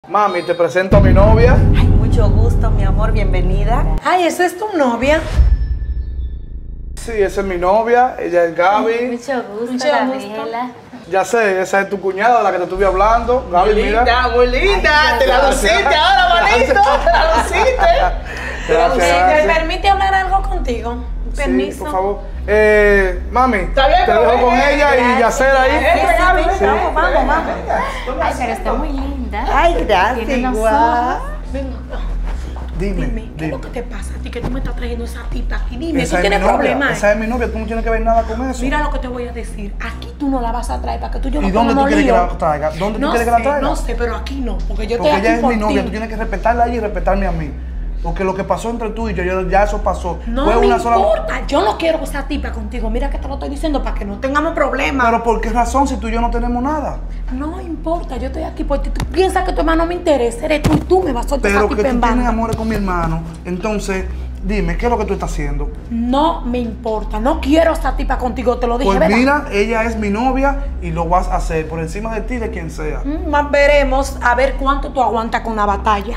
Mami, te presento a mi novia. Ay, mucho gusto, mi amor, bienvenida. Ay, ¿esa es tu novia? Sí, esa es mi novia, ella es Gaby. Mucho gusto, Mucho Gabriela. Ya sé, esa es tu cuñada, la que te estuve hablando. Gaby, mira. Muy linda, te la luciste ahora, manito, te la luciste. Gracias. ¿Me permite hablar algo contigo? Permiso. Sí, por favor. Mami, Está bien, te pero dejo con ella y Yacer ahí. Sí. Vamos. Ay, pero está muy linda. Ay, gracias, Tiene unos igual. ojos. Venga, Dime, ¿qué es lo que te pasa a ti? Que tú me estás trayendo esa tipa aquí. Dime, Esa ¿tú es mi tienes novia, problemas? esa es mi novia, tú no tienes que ver nada con eso. Mira lo que te voy a decir. Aquí tú no la vas a traer para que tú y yo ¿Y no dónde tú pongamos quieres que lío. la traiga? ¿Dónde tú No quieres que la sé, traiga? no sé, pero aquí no. Porque yo Porque estoy ella aquí es por mi novia, ti. tú tienes que respetarla a ella y respetarme a mí. Porque lo que pasó entre tú y yo, ya eso pasó. No Fue me una sola. importa. Yo no quiero esa tipa contigo. Mira que te lo estoy diciendo para que no tengamos problemas. Pero ¿por qué razón si tú y yo no tenemos nada? No importa, yo estoy aquí porque tú piensas que tu hermano me interesa, eres tú y tú me vas a soltar Pero esa que tipa tú en tienes banda. amores con mi hermano. Entonces, dime, ¿qué es lo que tú estás haciendo? No me importa, no quiero esa tipa contigo, te lo dije, Pues ¿verdad? mira, ella es mi novia y lo vas a hacer por encima de ti, de quien sea. Más veremos a ver cuánto tú aguantas con la batalla.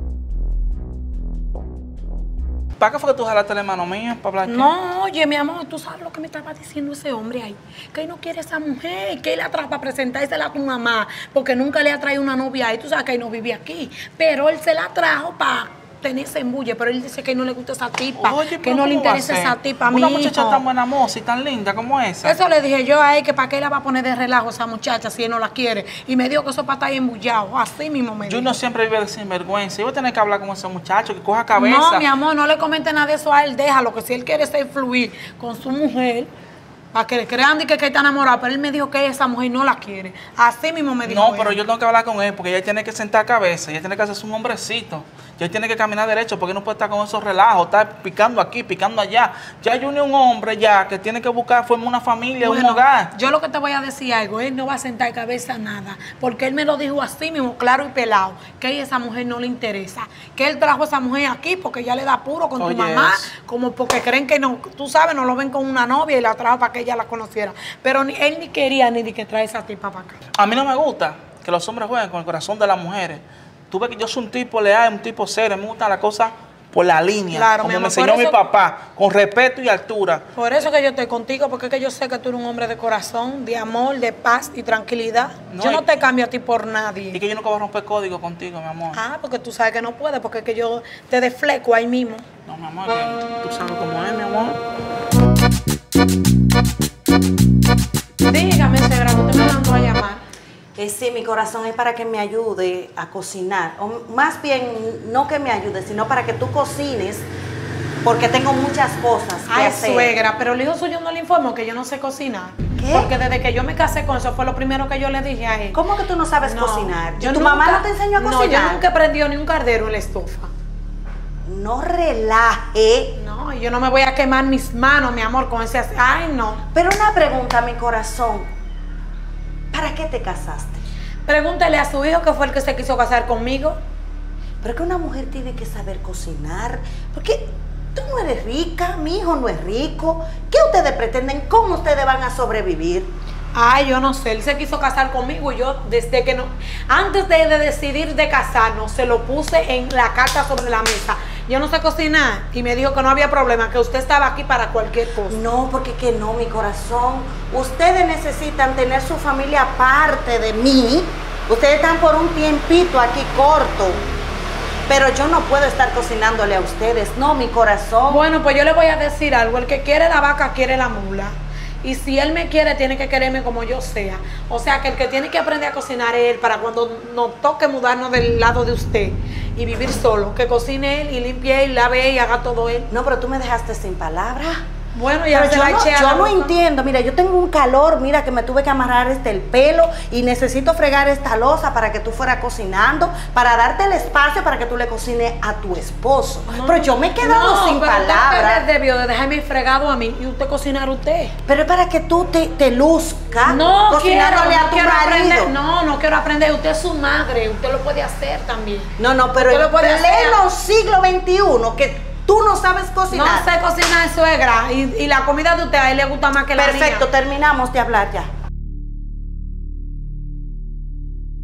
¿Para qué fue que tú jalaste el hermano mío? ¿Para hablar qué? No, oye, mi amor, tú sabes lo que me estaba diciendo ese hombre ahí. Que él no quiere esa mujer, que él la trae para presentársela a tu mamá, porque nunca le ha traído una novia ahí. Tú sabes que él no vive aquí. Pero él se la trajo para tenerse embulle, pero él dice que no le gusta esa tipa, Oye, que pero no le ¿cómo va a interesa ser? esa tipa, Una mi muchacha hijo. tan buena moza y tan linda como esa. Eso le dije yo a él, que para qué la va a poner de relajo esa muchacha si él no la quiere. Y me dijo que eso para estar ahí embullado. Así mismo me dijo. Junior siempre vive de sinvergüenza. Yo voy a tener que hablar con ese muchacho que coja cabeza. No, mi amor, no le comente nada de eso a él. Déjalo, que si él quiere ser fluir con su mujer, para que le crean que está enamorado. Pero él me dijo que esa mujer no la quiere. Así mismo me dijo No, él. pero yo tengo que hablar con él porque ella tiene que sentar cabeza, ella tiene que hacerse un hombrecito. Ella tiene que caminar derecho porque no puede estar con esos relajos, estar picando aquí, picando allá. Ya Junior es un hombre ya que tiene que buscar, formar una familia, un Bueno, hogar. yo lo que te voy a decir algo, él no va a sentar cabeza nada, porque él me lo dijo así mismo, claro y pelado, que a esa mujer no le interesa, que él trajo a esa mujer aquí porque ya le da puro con Oye, tu mamá, eso. como porque creen que no, tú sabes, no lo ven con una novia y la trajo para que ella la conociera, pero él ni quería ni de que trae esa tipa para acá. A mí no me gusta que los hombres jueguen con el corazón de las mujeres. Tú ves que yo soy un tipo leal, un tipo serio, me gustan las cosas por la línea, Claro, mi como me amor, enseñó por mi eso- papá, con respeto y altura. Por eso que yo estoy contigo, porque es que yo sé que tú eres un hombre de corazón, de amor, de paz y tranquilidad. No, Yo y- no te cambio a ti por nadie. Y que yo nunca voy a romper código contigo, mi amor. Ah, porque tú sabes que no puedes, porque es que yo te desfleco ahí mismo. No, mi amor, que tú sabes cómo es, mi amor. Dígame, suegra, que usted me mandó a llamar. Sí, mi corazón es para que me ayude a cocinar. O más bien, no que me ayude, sino para que tú cocines, porque tengo muchas cosas que Ay, hacer. suegra, pero el hijo suyo no le informó que yo no sé cocinar. ¿Qué? Porque desde que yo me casé con eso fue lo primero que yo le dije a él. ¿Cómo que tú no sabes No, cocinar? yo ¿Tu nunca- mamá no te enseñó a cocinar? No, yo nunca he prendido ni un cardero en la estufa. No relaje. No, yo no me voy a quemar mis manos, mi amor, con ese... Ay, no. Pero una pregunta, mi corazón. ¿Para qué te casaste? Pregúntale a su hijo que fue el que se quiso casar conmigo. Pero que una mujer tiene que saber cocinar. Porque tú no eres rica, mi hijo no es rico. ¿Qué ustedes pretenden? ¿Cómo ustedes van a sobrevivir? Ay, yo no sé, él se quiso casar conmigo y yo desde que no, antes de decidir de casarnos, se lo puse en la carta sobre la mesa. Yo no sé cocinar y me dijo que no había problema, que usted estaba aquí para cualquier cosa. No, porque que no, mi corazón. Ustedes necesitan tener su familia aparte de mí. Ustedes están por un tiempito aquí corto. Pero yo no puedo estar cocinándole a ustedes. No, mi corazón. Bueno, pues yo le voy a decir algo, el que quiere la vaca quiere la mula. Y si él me quiere, tiene que quererme como yo sea. O sea, que el que tiene que aprender a cocinar es él para cuando nos toque mudarnos del lado de usted y vivir solo. Que cocine él y limpie él, lave él y haga todo él. No, pero tú me dejaste sin palabra. Bueno, ya Pero se la eché a yo la no boca. entiendo. Mira, yo tengo un calor, mira, que me tuve que amarrar el pelo y necesito fregar esta loza para que tú fueras cocinando, para darte el espacio para que tú le cocines a tu esposo. No, pero yo me he quedado sin pero palabras. usted debió de dejarme fregado a mí y usted cocinar usted. Pero es para que tú te luzcas No cocinándole quiero, a tu quiero marido. aprender. No quiero aprender. Usted es su madre, usted lo puede hacer también. No, pero Usted lo puede en hacer. los siglos XXI que tú no sabes cocinar. No sé cocinar, suegra. Y la comida de usted a él le gusta más que la mía. Perfecto, terminamos de hablar ya.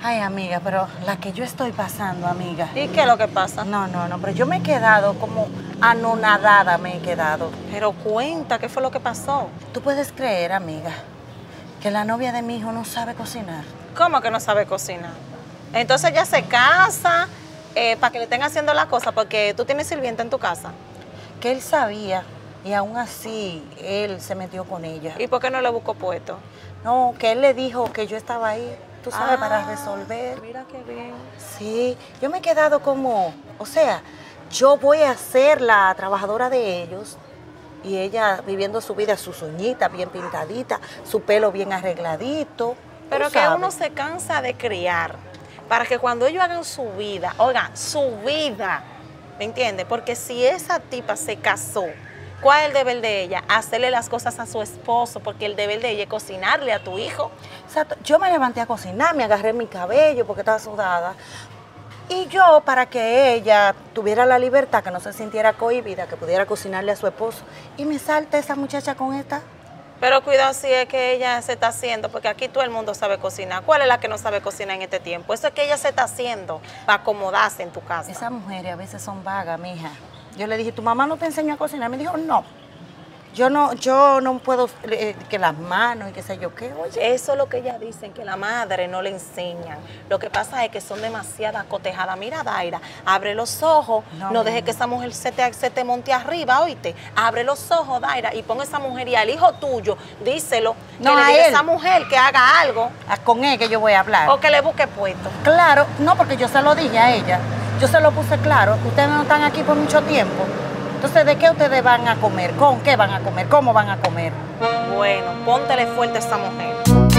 Ay, amiga, pero la que yo estoy pasando, amiga. ¿Y qué es lo que pasa? No, pero yo me he quedado como anonadada, me he quedado. Pero cuenta, ¿qué fue lo que pasó? ¿Tú puedes creer, amiga, que la novia de mi hijo no sabe cocinar? ¿Cómo que no sabe cocinar? Entonces ella se casa para que le estén haciendo las cosas porque tú tienes sirvienta en tu casa. Que él sabía y aún así él se metió con ella. ¿Y por qué no le buscó puesto? No, que él le dijo que yo estaba ahí, tú sabes, para resolver. Mira qué bien. Sí, yo me he quedado como, o sea, yo voy a ser la trabajadora de ellos y ella viviendo su vida, sus uñitas bien pintaditas, su pelo bien arregladito. Pero tú que sabes. uno se cansa de criar para que cuando ellos hagan su vida, oigan, su vida, ¿me entiendes? Porque si esa tipa se casó, ¿cuál es el deber de ella? Hacerle las cosas a su esposo, porque el deber de ella es cocinarle a tu hijo. Exacto. Yo me levanté a cocinar, me agarré mi cabello porque estaba sudada. Y yo, para que ella tuviera la libertad, que no se sintiera cohibida, que pudiera cocinarle a su esposo, y me salta esa muchacha con esta. Pero cuidado si es que ella se está haciendo, porque aquí todo el mundo sabe cocinar. ¿Cuál es la que no sabe cocinar en este tiempo? Eso es que ella se está haciendo para acomodarse en tu casa. Esas mujeres a veces son vagas, mija. Yo le dije, ¿tu mamá no te enseñó a cocinar? Me dijo, no. Yo no puedo, que las manos y qué sé yo qué, oye. Eso es lo que ellas dicen, que la madre no le enseñan. Lo que pasa es que son demasiado acotejadas. Mira, Daira, abre los ojos, no dejes que esa mujer se te monte arriba, oíste. Abre los ojos, Daira, y pon esa mujer y al hijo tuyo, díselo, No, que le a diga a él. esa mujer que haga algo Con él que yo voy a hablar. o que le busque puesto. Claro, no, porque yo se lo dije a ella. Yo se lo puse claro. Ustedes no están aquí por mucho tiempo. Entonces, ¿de qué ustedes van a comer? ¿Con qué van a comer? ¿Cómo van a comer? Bueno, póntele fuerte a esa mujer.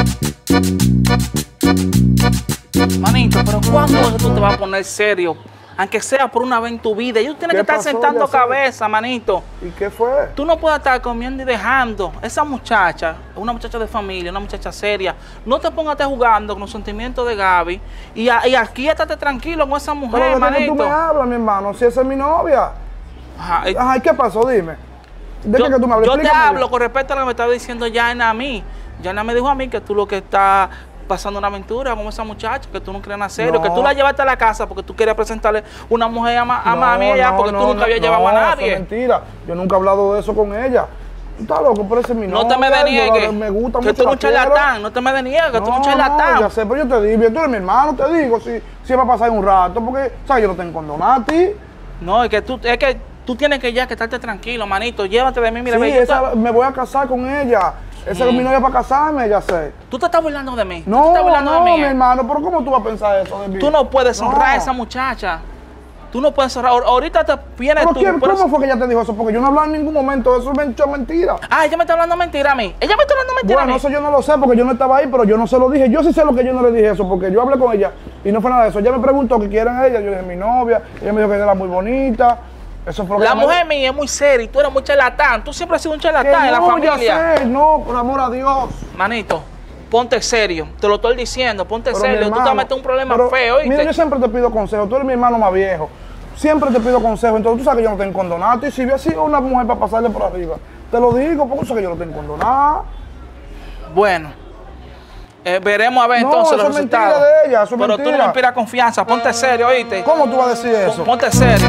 Manito, pero ¿cuándo tú te vas a poner serio? Aunque sea por una vez en tu vida. Ellos tienen ¿Qué que estar pasó, sentando Yacel? cabeza, manito. ¿Y qué fue? Tú no puedes estar comiendo y dejando. Esa muchacha, una muchacha de familia, una muchacha seria, no te pongas a estar jugando con los sentimientos de Gaby. Y aquí estate tranquilo con esa Pero mujer, ¿de qué manito. tú me hablas, mi hermano? Si esa es mi novia. Ajá, Ajá, ¿y qué pasó? Dime. ¿De qué que tú me hablas? yo te Explícame hablo bien. con respecto a lo que me estaba diciendo Yana a mí. Yana me dijo a mí que tú lo que estás pasando una aventura con esa muchacha, que tú no querías hacer, No. que tú la llevaste a la casa porque tú querías presentarle una mujer a No, mami allá no, porque tú no, nunca habías no, llevado a eso nadie. es mentira. Yo nunca he hablado de eso con ella. Tú estás loco, pero ese es mi novia. No te me deniegues, Me gusta que mucho. tú eres un la quiero. charlatán, no te me deniegues, que tú eres un No, charlatán. ya sé, pero yo te digo, tú eres mi hermano, te digo, si va a pasar un rato, porque, ¿sabes? Yo no tengo condonar a ti. No, es que tú tienes que ya que estarte tranquilo, manito, llévate de mí, mira, Sí, ve, me voy a casar con ella. Esa es mi novia para casarme, ya sé. tú te estás burlando de mí. Tú te No, estás burlando de no, mí, mi hermano, pero ¿cómo tú vas a pensar eso de mí? Tú no puedes honrar a No. esa muchacha. Tú no puedes honrar. Ahorita te vienes ¿Pero tú. quién, por cómo eso- fue que ella te dijo eso? Porque yo no he hablado en ningún momento de eso, es mentira. Ah, ella me está hablando mentira a mí. Ella me está hablando mentira Bueno, a mí. eso yo no lo sé porque yo no estaba ahí, pero yo no se lo dije. Yo sí sé lo que yo no le dije eso, porque yo hablé con ella y no fue nada de eso. Ella me preguntó qué quieren ella, yo le dije mi novia, ella me dijo que ella era muy bonita. Eso fue lo que La ella me mujer mía es muy seria y tú eres muy charlatán. Tú siempre has sido un dijo. charlatán en la no, familia. ya sé, no, por amor a Dios. Manito, ponte serio. Te lo estoy diciendo, ponte Pero, mi serio. Tú te vas a hermano, meter en un problema pero, feo, ¿oíste? Mira, yo siempre te pido consejo. Tú eres mi hermano más viejo. Siempre te pido consejo. Entonces tú sabes que yo no tengo condonato. Y si hubiera sido una mujer para pasarle por arriba, te lo digo, porque tú sabes que yo no tengo condonato. Bueno, veremos a ver No, entonces eso los es mentira resultados. de ella, eso es Pero tú no mentira. me inspiras confianza. Ponte serio, ¿oíste? ¿Cómo tú vas a decir eso? Ponte serio.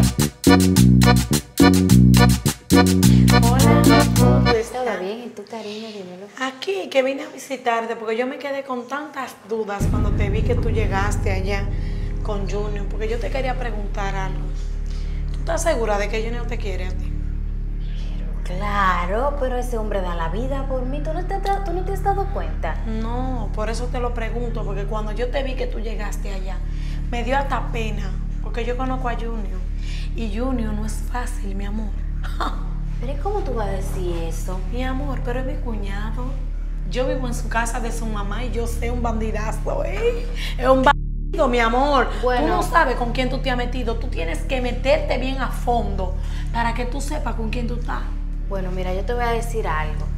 Hola, ¿cómo estás? Todo bien, ¿y tú, cariño? Dímelo. Aquí, que vine a visitarte porque yo me quedé con tantas dudas cuando te vi que tú llegaste allá con Junior, porque yo te quería preguntar algo. ¿Tú estás segura de que Junior te quiere a ti? Claro, pero ese hombre da la vida por mí. ¿Tú no te has dado cuenta? No, por eso te lo pregunto, porque cuando yo te vi que tú llegaste allá, me dio hasta pena, porque yo conozco a Junior, y Junior no es fácil, mi amor. Pero ¿y cómo tú vas a decir eso? Mi amor, pero es mi cuñado. Yo vivo en su casa de su mamá y yo sé un bandidazo, ¿eh? Es un bandido, mi amor. Bueno. Tú no sabes con quién tú te has metido. Tú tienes que meterte bien a fondo para que tú sepas con quién tú estás. Bueno, mira, yo te voy a decir algo.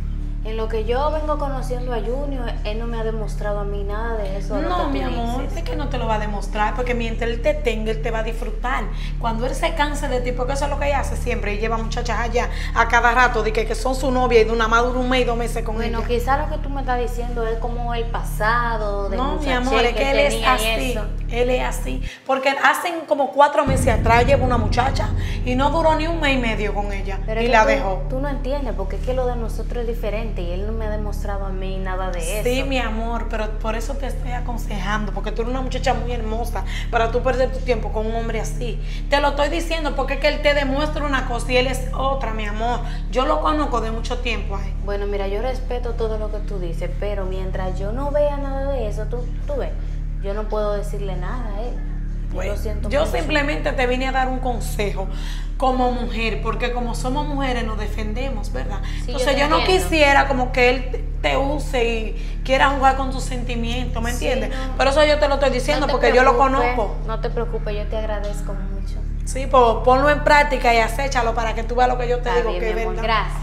En lo que yo vengo conociendo a Junior, él no me ha demostrado a mí nada de eso. de lo No, que mi tú amor, dices. es que no te lo va a demostrar, porque mientras él te tenga, él te va a disfrutar. Cuando él se canse de ti, porque eso es lo que ella hace siempre, y lleva muchachas allá a cada rato, de que son su novia y de una más dura un mes y 2 meses con Bueno, ella. quizá lo que tú me estás diciendo es como el pasado de No, mi muchaché amor, es que él es tenía y así. eso. Él es así. Porque hacen como 4 meses atrás lleva una muchacha y no duró ni 1 mes y medio con ella. Pero Y es que la tú, dejó. tú no entiendes, porque es que lo de nosotros es diferente y él no me ha demostrado a mí nada de eso. Sí, mi amor, pero por eso te estoy aconsejando, porque tú eres una muchacha muy hermosa para tú perder tu tiempo con un hombre así. Te lo estoy diciendo porque es que él te demuestra una cosa y él es otra, mi amor. Yo lo conozco de mucho tiempo ahí. Bueno, mira, yo respeto todo lo que tú dices, pero mientras yo no vea nada de eso, tú ves, yo no puedo decirle nada a él. Yo lo siento Yo mucho. simplemente te vine a dar un consejo como mujer, porque como somos mujeres nos defendemos, ¿verdad? Sí, Entonces yo yo te no entiendo. quisiera como que él te use y quiera jugar con tus sentimientos, ¿me Sí, entiendes? no. Por eso yo te lo estoy diciendo, No te porque yo lo preocupes, conozco. No te preocupes, yo te agradezco mucho. Sí, pues ponlo en práctica y acéchalo para que tú veas lo que yo te Está digo bien, que es mi amor, verdad. gracias.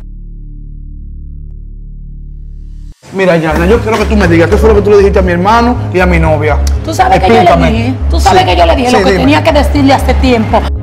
Mira, Yana, yo quiero que tú me digas qué fue lo que tú le dijiste a mi hermano y a mi novia. Tú sabes que yo le Explícame. dije, tú sabes Sí, que yo le dije sí, lo que dime. tenía que decirle hace tiempo.